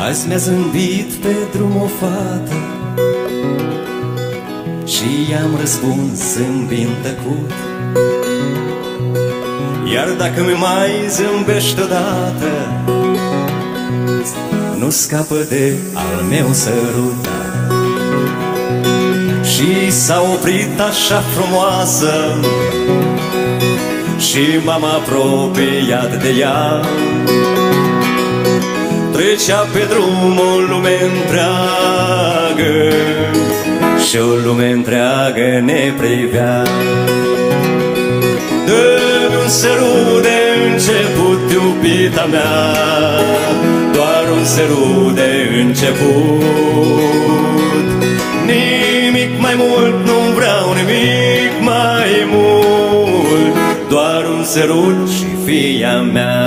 Azi mi-a zâmbit pe drum o fată și i-am răspuns zâmbind tăcut. Iar dacă mi mai zâmbești odată, nu scapă de al meu sărut. Și s-a oprit așa frumoasă și m-am apropiat de ea. Trecea pe drum o lume întreagă și o lume întreagă ne privea. Dă-mi un sărut de început, iubita mea, doar un sărut de început. Nimic mai mult nu vreau, nimic mai mult, doar un sărut și fia mea.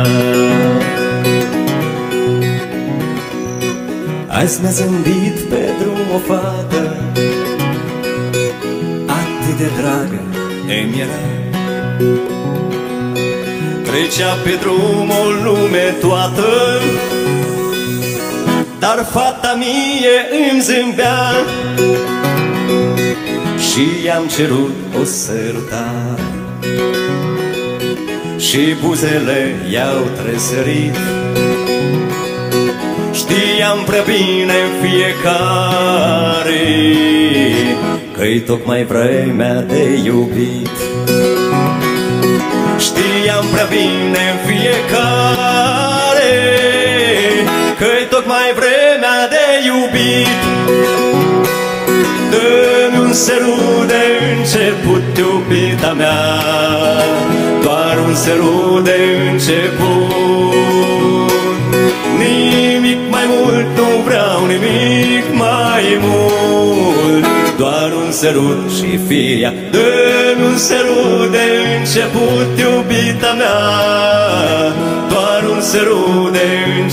Azi mi-a zâmbit pe drum o fată, atât de dragă îmi era. Trecea pe drum o lume toată, dar fata mie îmi zâmbea. Și i-am cerut o sărutare și buzele i-au tresărit. Știam prea bine fiecare că-i tocmai vremea de iubit. Știam prea bine fiecare că-i tocmai vremea de iubit. Dă-mi un sărut de început, iubita mea, doar un sărut de început. Nimic mai mult nu vreau, nimic mai mult, doar un sărut și fia. Dă-mi un sărut de început, iubita mea, doar un sărut de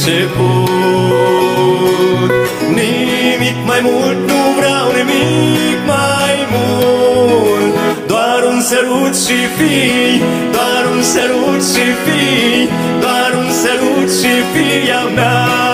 început. Nimic mai mult nu vreau, nimic mai mult, doar un sărut și fii, doar un sărut și fii, doar un sărut și fia mea.